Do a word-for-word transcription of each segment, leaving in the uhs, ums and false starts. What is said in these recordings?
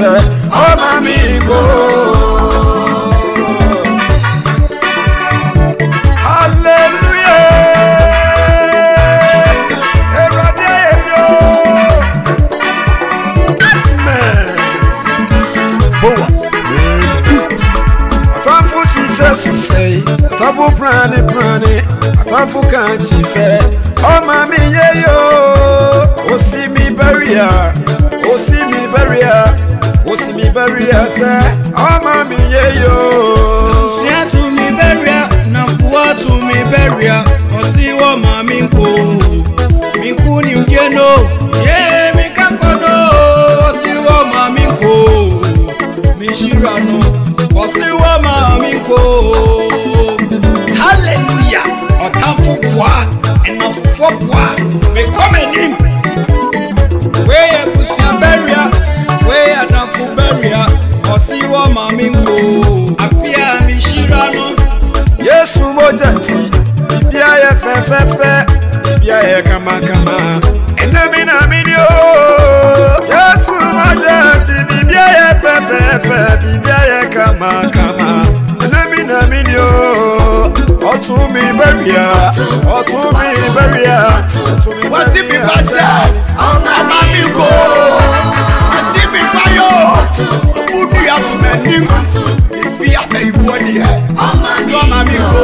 say, oh mami go. Hallelujah. Eradio. Amen. Boas. Atafu Jesus say, atafu prane prane, atafu kanchi say, oh mami ye yo, o see me barrier, o see me barrier, o see me barrier say, oh mami ye yo. See to me barrier, na fuwa to me barrier, o see wo mami ko, mi ku ni ugeno, ye mi kakodo, o see wo mami ko, mi shirano, o see wo mami ko. Hallelujah, o tafu kwa, ena fuwa kwa, me come in. Where you see a barrier, where you not for barrier, or see what mommy go. Appear me shirano. Yes, mojanti, bibia ye fe fe fe, bibia ye kama kama. Ena mina minyo. Yes, mojanti, bibia ye fe fe fe, bibia ye kama kama. Ena mina minyo. Otu mi barrier, otu mi barrier. What's it because I'm mami go. What's it because yo? Put me out to my name. If you have a body, I'm mami go.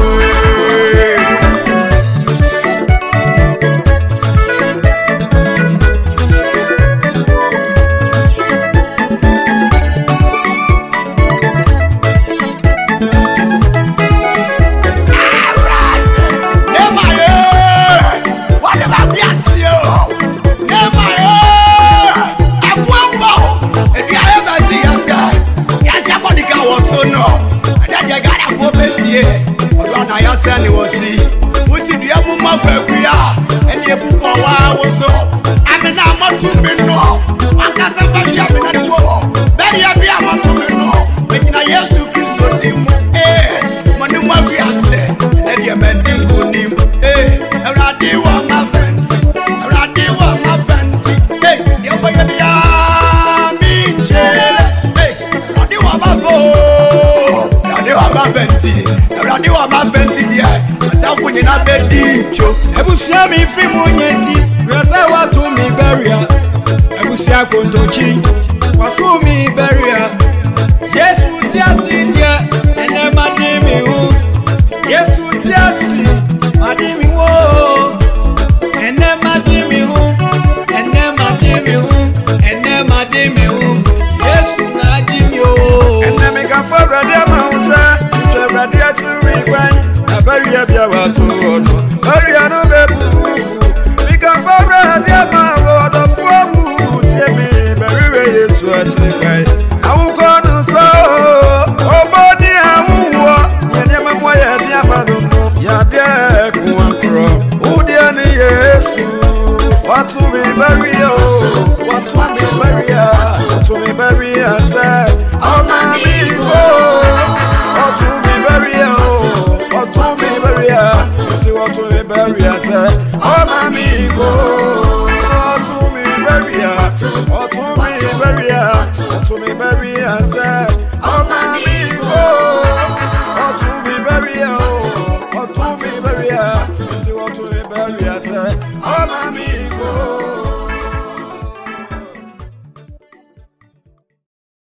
Ebusia mi fi munyeti, rasa watu mi barrier. Ebusia kontochi, watu mi barrier. Yesu tiasi dia, ene madimi hu. Yesu tiasi, madimi wo. Ene madimi hu, ene madimi hu, ene madimi hu. Yesu madimi yo. Ene mi kafa radia mausa, je radia turi kwai. Na barrier bia watu ono. Barrier no bebu. Mi kafa radia mausa, fuawu tiemi. Barrier Yesu ati kwai. Awu kono so, obodi awuwo. Yene mamwa ya dia manumu. Ya dia kuwankro. Udia ni Yesu. Watu mi barrier.